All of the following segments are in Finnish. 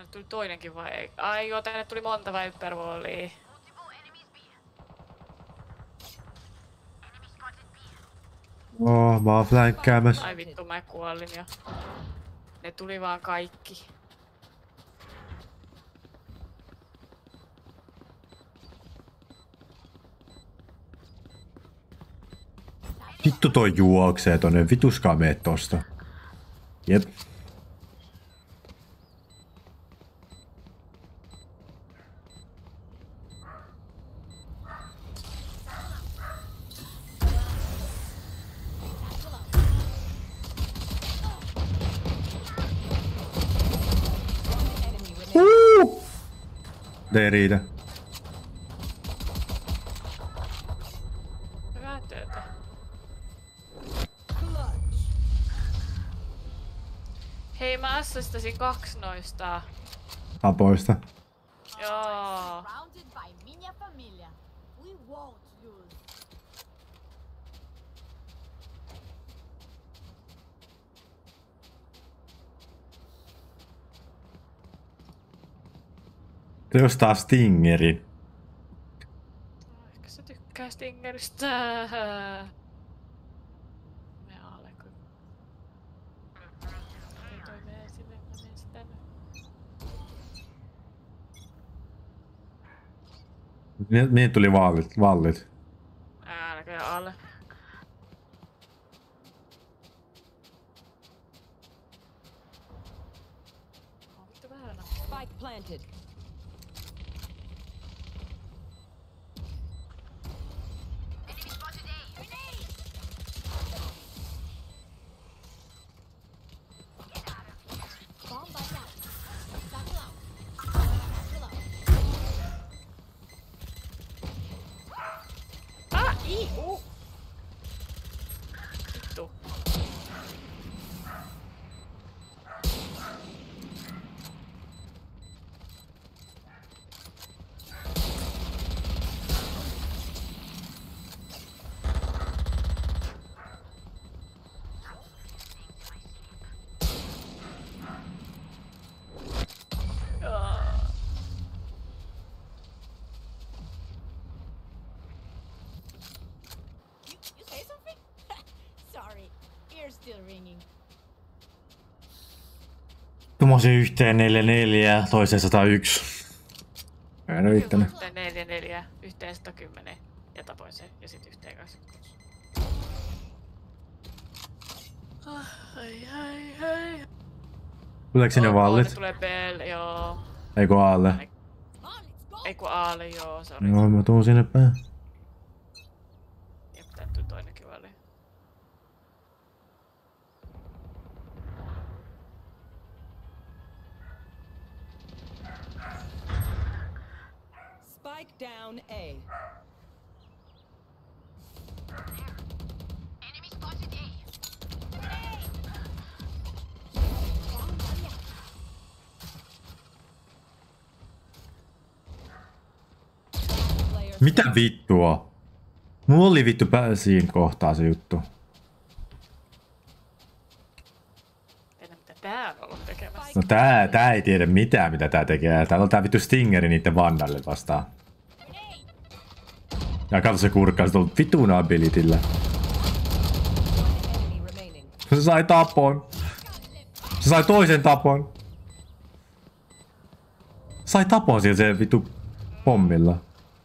Tuli toinenkin vai ei? Ai joo, tänne tuli monta Viper-wallia. Mä oon flänkkäämässä. Ai vittu, mä kuolin jo. Ne tuli vaan kaikki. Vittu toi juoksee tonne, vituskaa mee tosta. Jep. Ei riitä. Hyvää työtä. Hei, mä assistasin 2 noista. Apoista. Joo. Se ostaa Stingerin. Ehkä se tykkää Stingeristä. Me alle kun... Ei toi mene sinne, mä menen sitä nyt. Niin tuli vallit. Näköjään alle. On vittu vääränä. Spike planted. Vittu. You say something? Sorry, ear's still ringing. Tumosin yhteen 4-4, toiseen 101. Ei ne riittänyt. Yhteen 4-4, yhteen 110 ja tapoin sen ja sit yhteen 26. Ai. Tuleeko sinne vallit? Tulee Bell, joo. Eikö Aalle? Ei kun Aalle, joo, sori. Joo, mä tuun sinne päin. Ja täytyy toinenkin väliin. Spike down A. Mitä vittua? Mulla oli vittu siinä kohtaa se juttu. Tiedä mitä tää on ollut tekemässä. No tää ei tiedä mitään mitä tää tekee. Täällä on tää vittu Stingeri niitten Vandalle vastaan. Ja katso se kurkkaa tuolla vitun abilityllä. Se sai tapon. Se sai toisen tapon. Sai tapon siellä se vittu pommilla.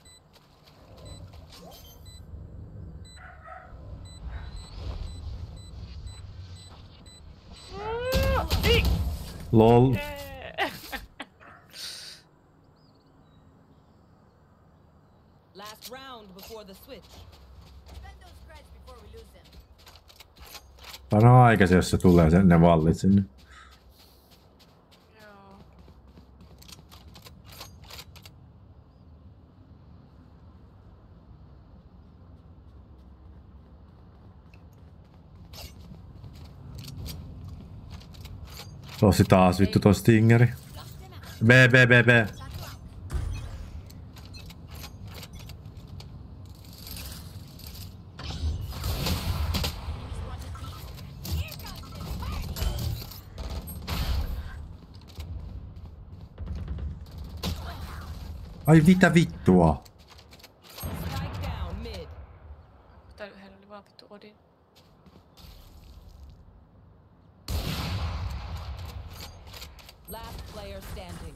Lol. Last round before the switch. Sano aikaisin, jos se tulee sen, ne vallit sinne. Joo. Tossi taas vittu toi Stingeri. B. Ai mitä vittua? Spike down mid. Tää yhdellä oli vaan vittu Odin. Last player standing.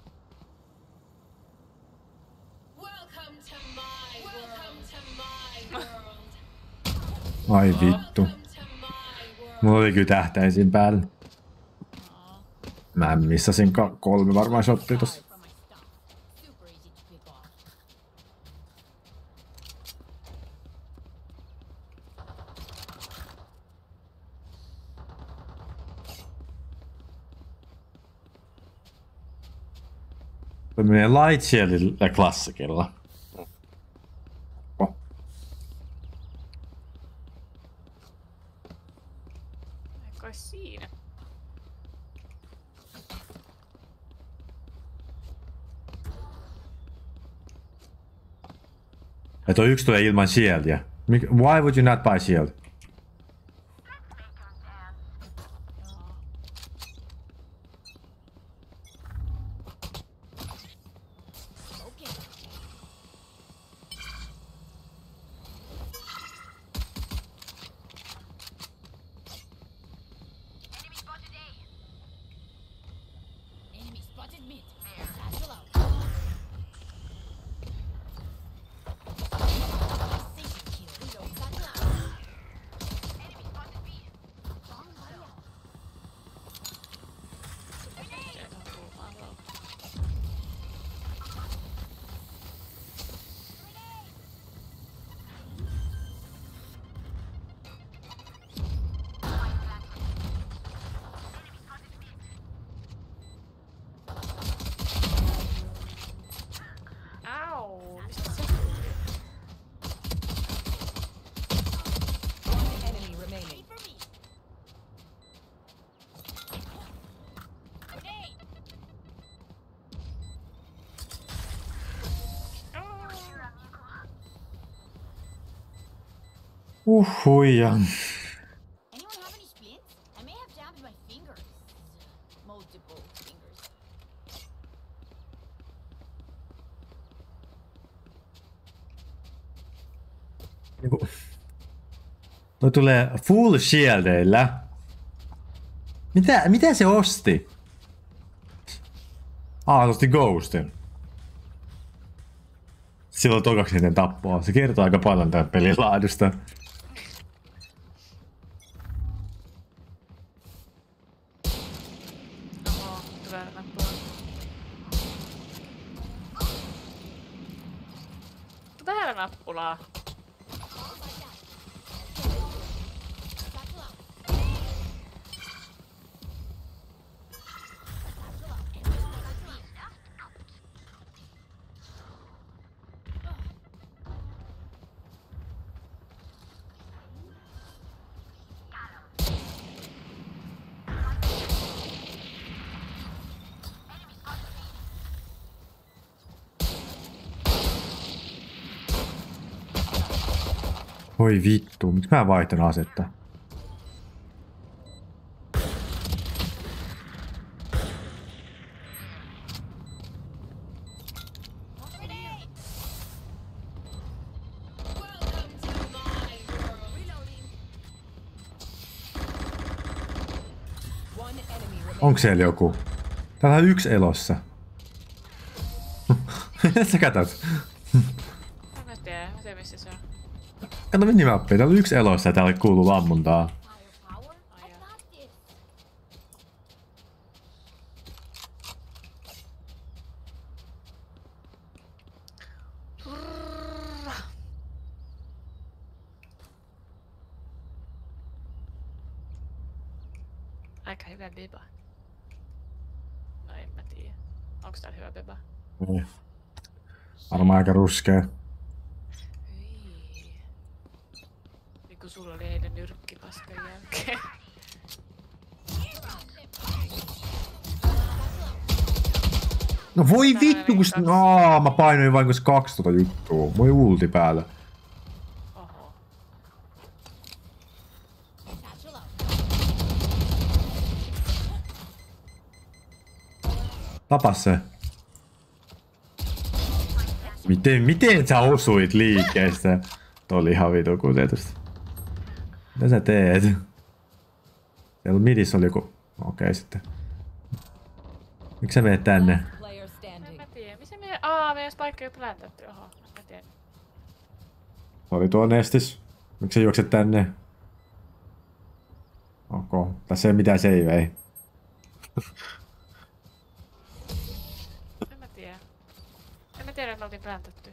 Welcome to my world. Ai vittu. To my world. Mulla oli kyllä tähtäisin päällä. Aa. Mä missasin 3 varmaan shottia tossa. For my stuff. Super easy to pick off. Toi menee Light Shieldillä klassikilla. Oh. Ei kai siinä. Ja toi yksi tulee ilman shieldia. Why would you not buy shield? Joo. Okay. Enemy spotted mid. Satchel out. Precision kill. Reload. Satchel out. Enemy spotted B. Bomb buddy out. Sieltä on kulmaa vaan. Au! Mistä se tuli? One enemy remaining. For me. Grenade. Huija. Anyone have any splints? I may have jammed my fingers. Multiple fingers. Niinku. Toi tulee full shieldeillä. Mitä se osti? Se osti Ghostin. Silloin tokaksi eniten tappoa. Se kertoo aika paljon tämän pelin laadusta. Oho, tulee nappula. Täällä nappulaa. Satchel out. Voi vittu, miksi mä vaihtan asetta? Grenade. Welcome to my world. Reloading. One enemy remaining. Onko siellä joku? Täällä on yksi elossa. Sä katot. Mä tiedän missä se on. Kato minimappia, täällä on yksi elossa ja täällä kuuluu ammuntaa. Firepower. Ai I jaa. got this. Aika hyvä beba. No en mä tiedä. Onks täällä hyvä beba? Niin. Varmaan aika ruskea. Hyi. Niinku sulla oli eilen nyrkkipaskan jälkeen. No voi vittu, kun mä painoin vain 2 tota juttua. Moi ulti päällä. Oho. Satchel out. Tapas se. Miten sä osuit liikkeestä? Tuo oli ihan vitu tietysti. Mitä sä teet? Siellä midissä oli joku... Okei sitten. Miksi sä meet tänne? Last player En standing. mä tiedä. Missä meidän paikka ei pläntätty. Oho, mä tiedän. Oli tuo Nestis. Miksi sä juokset tänne? Onko? Tässä ei mitään seivei. En mä tiedä. En mä tiedä, että me oltiin pläntätty.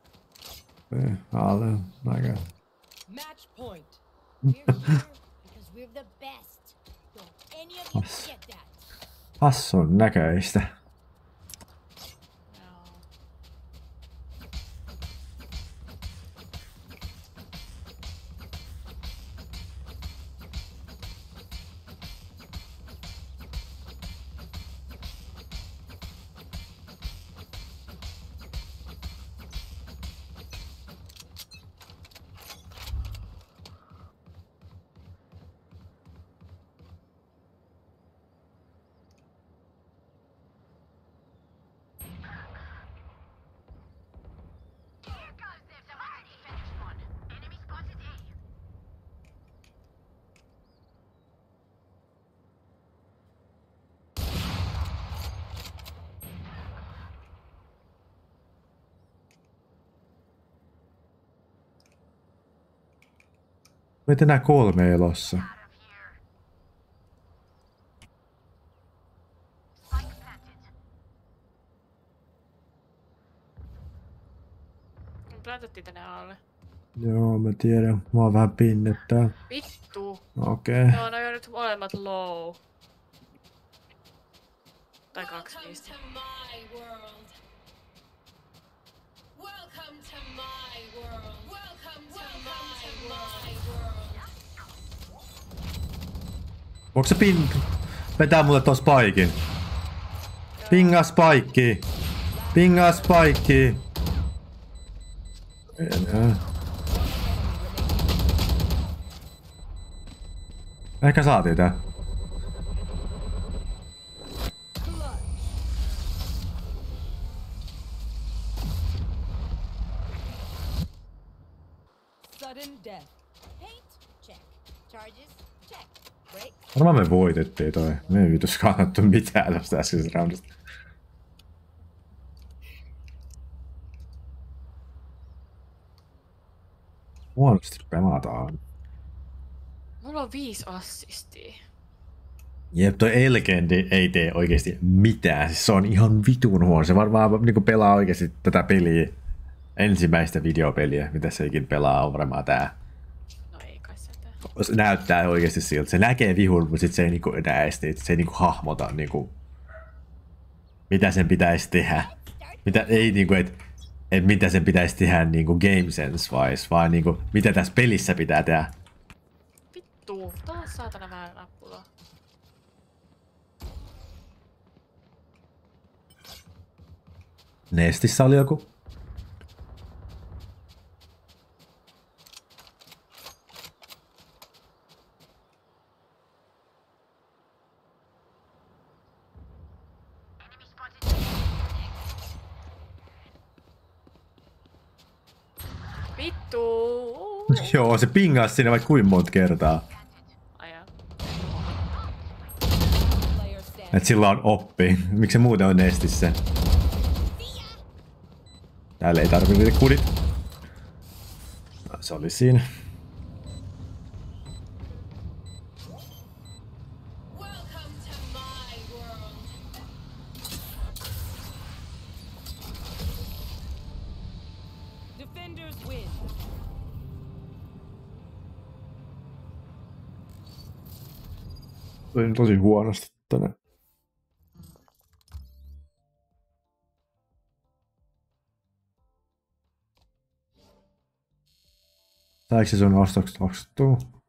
Alle. Aika. Match point. We're here because we're the best. Don't any of you forget that. Hassun näköistä. Joo. Meitä enää 3 elossa. Me pläntättiin tänne alle. Joo, mä tiedän. Mä oon vähän pinnettää. Vittu. Okei. Joo, no on nyt molemmat low. Tai 2 niistä. Welcome to my world. Welcome to my world. Welcome to my world. Voitko sä vetää mulle ton spaikin? Pingaa spaikki. Pingaa spaikki. Enää. Ehkä saatiin tää. Sudden death. Paint? Check. Charges? Check. Break? Varmaan me voitettiin toi. Me ei vitus kannattu mitään tosta äskeisestä roundista. Huonosti pelataan. Mulla on 5 assistia. Jep, toi Elgendi ei tee oikeesti mitään. Siis se on ihan vitun huono. Se varmaan niinku pelaa oikeesti tätä peliä. Ensimmäistä videopeliä, mitä se ikin pelaa, on varmaan tää. No ei kai sitä. Se näyttää oikeesti siltä. Se näkee vihun, mutta sit se ei niinku enää esti. Se ei niinku hahmota niinku, mitä sen pitäisi tehdä. Mitä, ei niinku, et mitä sen pitäisi tehdä niinku game sense wise, vaan niinku, mitä tässä pelissä pitää tehdä. Vittu, taas saatana väärä nappula. Nestissä oli joku. Vittu. Joo, se pingas siinä vaikka kuinka monta kertaa. Aja. Player standing. Et sillä on oppi. Miksi se muuten on Nestissä? Täällä ei tarvi niitä kudit. No, se oli siinä. Welcome to my world. Defenders win. Oli tosi huonosti tänne. Saiko se sun ostokset ostettua?